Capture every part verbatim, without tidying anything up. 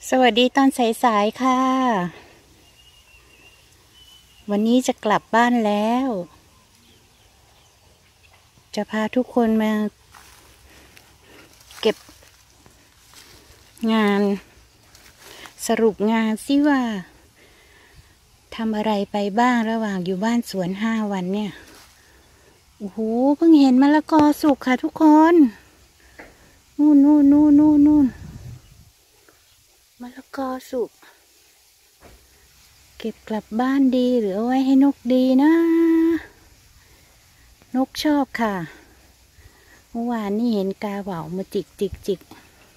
สวัสดีตอนสายๆค่ะวันนี้จะกลับบ้านแล้วจะพาทุกคนมาเก็บงานสรุปงานสิว่าทำอะไรไปบ้างระหว่างอยู่บ้านสวนห้าวันเนี่ยโอ้โหเพิ่งเห็นมะละกอสุกค่ะทุกคนนู่นนู่นนู่นนู่นนู่นมะละกอสุกเก็บกลับบ้านดีหรือเอาไว้ให้นกดีนะนกชอบค่ะเมื่อวานนี่เห็นกาเหว่ามาจิกจิกจิก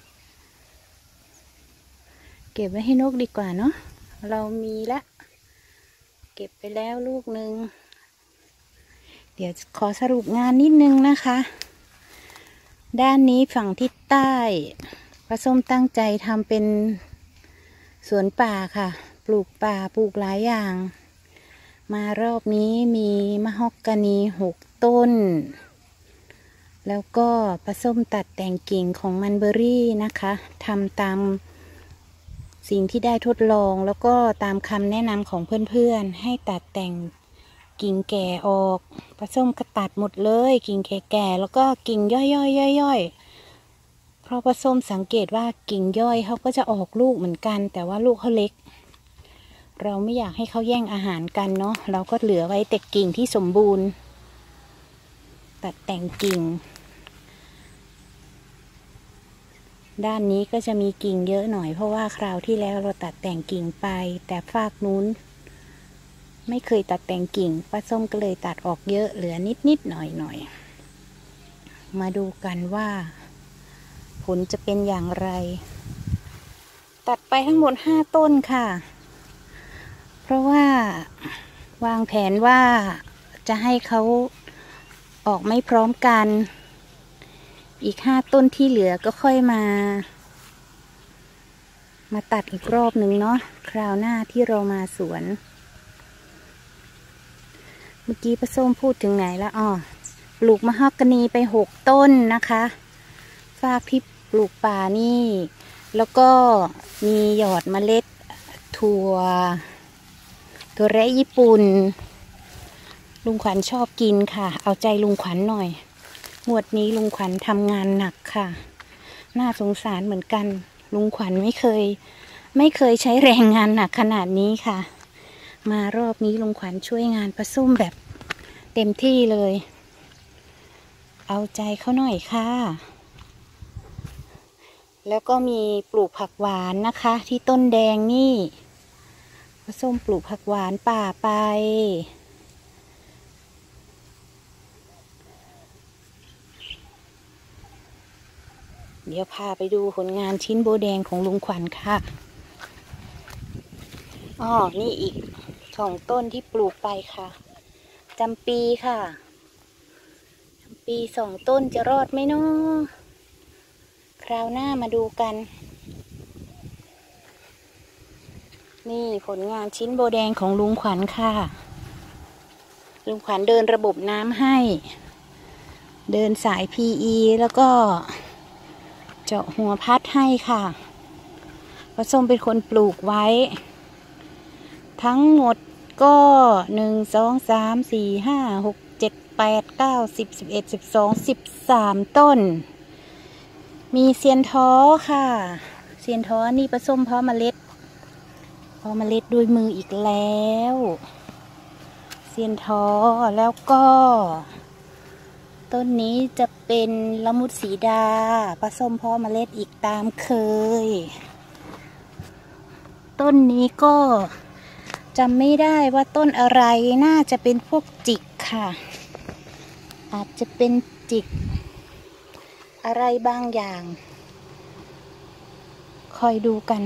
เก็บไว้ให้นกดีกว่าเนาะเรามีละเก็บไปแล้วลูกหนึ่งเดี๋ยวขอสรุปงานนิดนึงนะคะด้านนี้ฝั่งทิศใต้ป้าส้มตั้งใจทำเป็นสวนป่าค่ะปลูกป่าปลูกหลายอย่างมารอบนี้มีมะฮอกกานีหกต้นแล้วก็ป้าส้มตัดแต่งกิ่งของมันเบอรี่นะคะทำตามสิ่งที่ได้ทดลองแล้วก็ตามคำแนะนำของเพื่อนๆให้ตัดแต่งกิ่งแก่ออกป้าส้มก็ตัดหมดเลยกิ่งแก่ๆแล้วก็กิ่งย่อยๆๆๆเพราะป้าส้มสังเกตว่ากิ่งย่อยเขาก็จะออกลูกเหมือนกันแต่ว่าลูกเขาเล็กเราไม่อยากให้เขาแย่งอาหารกันเนาะเราก็เหลือไว้แต่กิ่งที่สมบูรณ์ตัดแต่งกิ่งด้านนี้ก็จะมีกิ่งเยอะหน่อยเพราะว่าคราวที่แล้วเราตัดแต่งกิ่งไปแต่ฝากนู้นไม่เคยตัดแต่งกิ่งป้าส้มก็เลยตัดออกเยอะเหลือนิดนิดหน่อยหน่อยมาดูกันว่าผลจะเป็นอย่างไรตัดไปทั้งหมดห้าต้นค่ะเพราะว่าวางแผนว่าจะให้เขาออกไม่พร้อมกันอีกห้าต้นที่เหลือก็ค่อยมามาตัดอีกรอบหนึ่งเนาะคราวหน้าที่เรามาสวนเมื่อกี้ป้าส้มพูดถึงไหนแล้วอ๋อปลูกมะฮอกกานีไปหกต้นนะคะฝากที่ปลูกป่านี่แล้วก็มีหยอดเมล็ดถั่วถั่วแระญี่ปุ่นลุงขวัญชอบกินค่ะเอาใจลุงขวัญหน่อยงวดนี้ลุงขวัญทำงานหนักค่ะน่าสงสารเหมือนกันลุงขวัญไม่เคยไม่เคยใช้แรงงานหนักขนาดนี้ค่ะมารอบนี้ลุงขวัญช่วยงานป้าส้มแบบเต็มที่เลยเอาใจเขาหน่อยค่ะแล้วก็มีปลูกผักหวานนะคะที่ต้นแดงนี่ป้าส้มปลูกผักหวานป่าไปเดี๋ยวพาไปดูผลงานชิ้นโบแดงของลุงขวัญค่ะอ๋อนี่อีกสองต้นที่ปลูกไปค่ะจำปีค่ะจำปีสองต้นจะรอดไหมเนาะคราวหน้ามาดูกันนี่ผลงานชิ้นโบแดงของลุงขวัญค่ะลุงขวัญเดินระบบน้ำให้เดินสาย พี อี แล้วก็เจาะหัวพัดให้ค่ะป้าส้มเป็นคนปลูกไว้ทั้งหมดก็หนึ่งสองสามสี่ห้าหกเจ็ดแปดเก้าสิบสิบเอ็ดสิบสองสิบสามต้นมีเซียนท้อค่ะเซียนท้อนี่ป้าส้มเพาะเมล็ดเพาะเมล็ดด้วยมืออีกแล้วเซียนท้อแล้วก็ต้นนี้จะเป็นละมุดสีดาป้าส้มเพาะเมล็ดอีกตามเคยต้นนี้ก็จำไม่ได้ว่าต้นอะไรน่าจะเป็นพวกจิกค่ะอาจจะเป็นจิกอะไรบางอย่างคอยดูกัน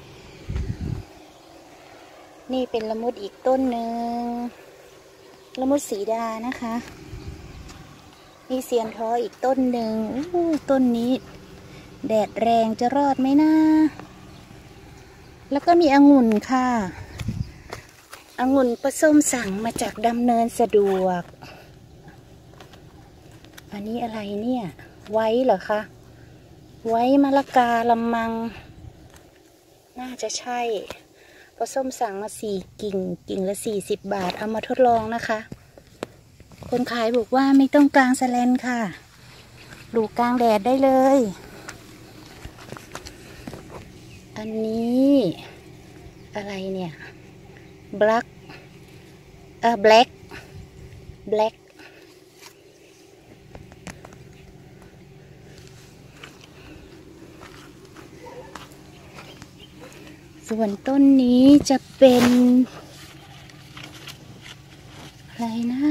นี่เป็นละมุดอีกต้นหนึ่งละมุดสีดานะคะมีเสียนท้ออีกต้นหนึ่งอู้ต้นนี้แดดแรงจะรอดไหมนะแล้วก็มีองุ่นค่ะองุ่นป้าส้มสั่งมาจากดำเนินสะดวกอันนี้อะไรเนี่ยไว้เหรอคะไว้มะละกาละมังน่าจะใช่เพราะส้มสั่งมาสี่กิ่งกิ่งละสี่สิบบาทเอามาทดลองนะคะคนขายบอกว่าไม่ต้องกลางแสแลนค่ะปลูกกลางแดดได้เลยอันนี้อะไรเนี่ย black เอ่อ black black ส่วนต้นนี้จะเป็นอะไรนะ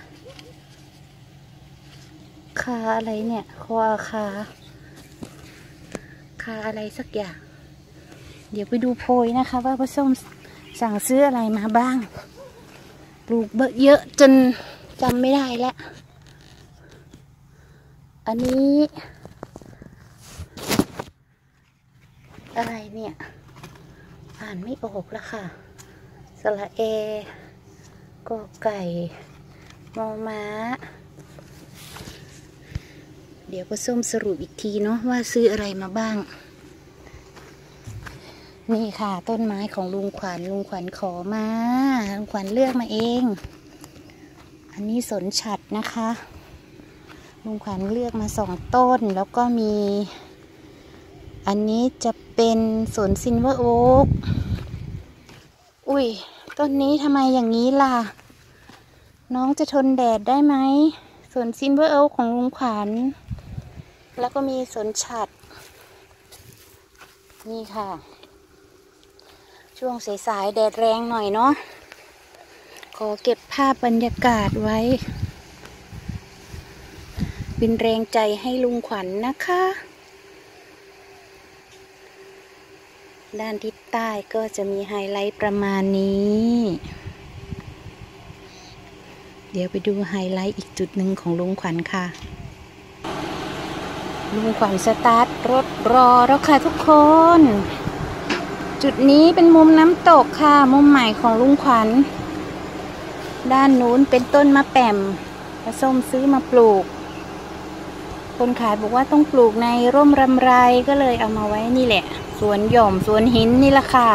คาอะไรเนี่ยคอคาคาอะไรสักอย่างเดี๋ยวไปดูโพยนะคะว่าป้าส้มสั่งซื้ออะไรมาบ้างปลูกเยอะจนจำไม่ได้แล้วอันนี้อะไรเนี่ยอ่านไม่ออกแล้วค่ะสระเอกอไก่มอม้าเดี๋ยวป้าส้มสรุปอีกทีเนาะว่าซื้ออะไรมาบ้างนี่ค่ะต้นไม้ของลุงขวัญลุงขวัญขอมาลุงขวัญเลือกมาเองอันนี้สนฉัตรนะคะลุงขวัญเลือกมาสองต้นแล้วก็มีอันนี้จะเป็นสนซิลเวอร์โอ๊กอุ้ยต้นนี้ทำไมอย่างนี้ล่ะน้องจะทนแดดได้ไหมสนซิลเวอร์โอ๊กของลุงขวัญแล้วก็มีสนฉัตรนี่ค่ะช่วงสายๆแดดแรงหน่อยเนาะขอเก็บภาพบรรยากาศไว้เป็นแรงใจให้ลุงขวัญ นะคะด้านทิศใต้ก็จะมีไฮไลท์ประมาณนี้เดี๋ยวไปดูไฮไลท์อีกจุดหนึ่งของลุงขวัญค่ะลุงขวัญสตาร์ทรถรอแล้วค่ะทุกคนจุดนี้เป็นมุมน้ำตกค่ะมุมใหม่ของลุงขวัญด้านนู้นเป็นต้นมะแป่มผสมซื้อมาปลูกคนขายบอกว่าต้องปลูกในร่มรำไรก็เลยเอามาไว้นี่แหละสวนหย่อมสวนหินนี่แหละค่ะ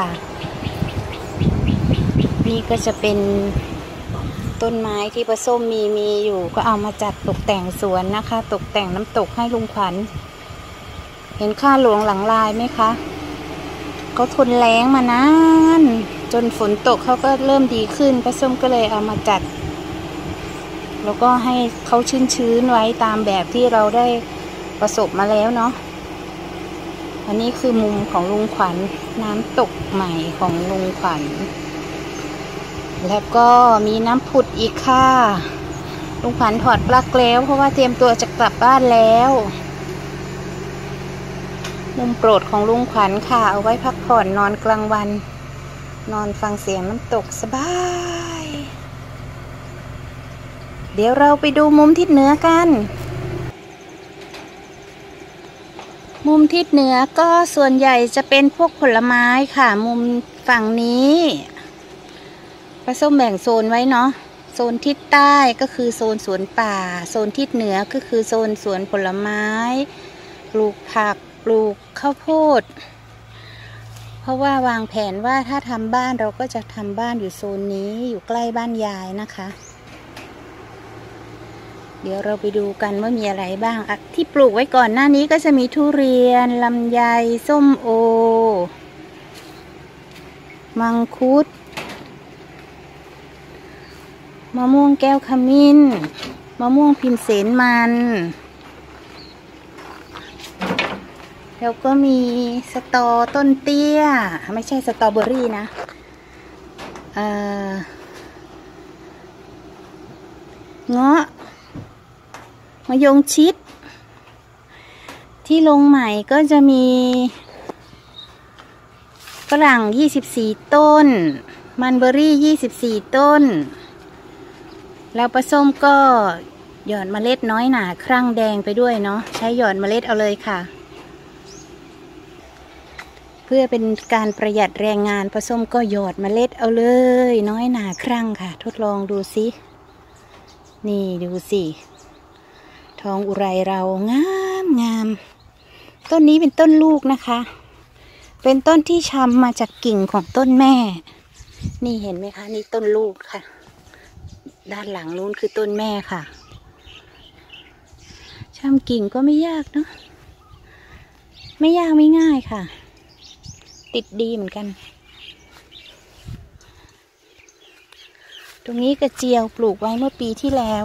นี่ก็จะเป็นต้นไม้ที่ผสมมีมีอยู่ก็เอามาจัดตกแต่งสวนนะคะตกแต่งน้ำตกให้ลุงขวัญเห็นข้าหลวงหลังลายไหมคะเขาทนแล้งมานานจนฝนตกเขาก็เริ่มดีขึ้นป้าส้มก็เลยเอามาจัดแล้วก็ให้เขาชื้นๆไว้ตามแบบที่เราได้ประสบมาแล้วเนาะอันนี้คือมุมของลุงขวัญน้ำตกใหม่ของลุงขวัญแล้วก็มีน้ำผุดอีกค่ะลุงขวัญถอดปลั๊กแล้วเพราะว่าเตรียมตัวจะกลับบ้านแล้วมุมโปรดของลุงขวัญค่ะเอาไว้พักผ่อนนอนกลางวันนอนฟังเสียงน้ำตกสบายเดี๋ยวเราไปดูมุมทิศเหนือกันมุมทิศเหนือก็ส่วนใหญ่จะเป็นพวกผลไม้ค่ะมุมฝั่งนี้ป้าส้มแบ่งโซนไว้เนาะโซนทิศใต้ก็คือโซนสวนป่าโซนทิศเหนือก็คือโซนสวนผลไม้ปลูกผักปลูกข้าวโพดเพราะว่าวางแผนว่าถ้าทำบ้านเราก็จะทำบ้านอยู่โซนนี้อยู่ใกล้บ้านยายนะคะเดี๋ยวเราไปดูกันว่ามีอะไรบ้างอะที่ปลูกไว้ก่อนหน้านี้ก็จะมีทุเรียนลำไยส้มโอมังคุดมะม่วงแก้วขมิ้นมะม่วงพิมเสนมันแล้วก็มีสตอต้นเตี้ยไม่ใช่สตรอเบอรี่นะเอ่อเงาะมะยงชิดที่ลงใหม่ก็จะมีฝรั่งยี่สิบสี่ต้นมันเบอรี่ยี่สิบสี่ต้นแล้วปลาส้มก็หยอดเมล็ดน้อยหนาครั่งแดงไปด้วยเนาะใช้หยอดเมล็ดเอาเลยค่ะเพื่อเป็นการประหยัดแรงงานปลาส้มก็หยอดเมล็ดเอาเลยน้อยหนาครั่งค่ะทดลองดูสินี่ดูสิทองอุไรเรางามงามต้นนี้เป็นต้นลูกนะคะเป็นต้นที่ชำมาจากกิ่งของต้นแม่นี่เห็นไหมคะนี่ต้นลูกค่ะด้านหลังนู้นคือต้นแม่ค่ะชำกิ่งก็ไม่ยากเนาะไม่ยากไม่ง่ายค่ะติดดีเหมือนกันตรงนี้กระเจียวปลูกไว้เมื่อปีที่แล้ว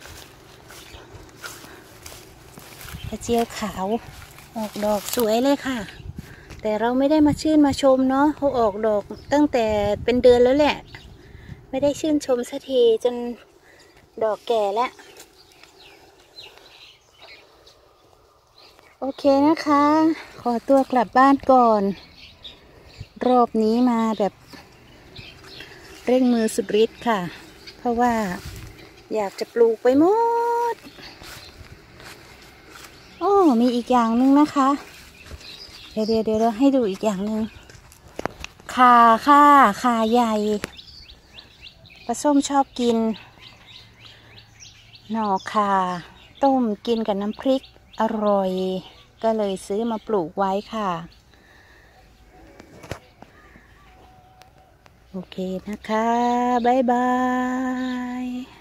กระเจียวขาวออกดอกสวยเลยค่ะแต่เราไม่ได้มาชื่นมาชมเนาะเขาออกดอกตั้งแต่เป็นเดือนแล้วแหละไม่ได้ชื่นชมสักทีจนดอกแก่แล้วโอเคนะคะขอตัวกลับบ้านก่อนรอบนี้มาแบบเร่งมือสุดฤทธิ์ค่ะเพราะว่าอยากจะปลูกไปหมดโอ้มีอีกอย่างหนึ่งนะคะเดี๋ยวเดี๋ยวเดี๋ยวให้ดูอีกอย่างหนึ่งข่าค่ะข่าใหญ่ปลาส้มชอบกินหน่อข่าต้มกินกับน้ำพริกอร่อยก็เลยซื้อมาปลูกไว้ค่ะโอเคนะคะบ๊ายบาย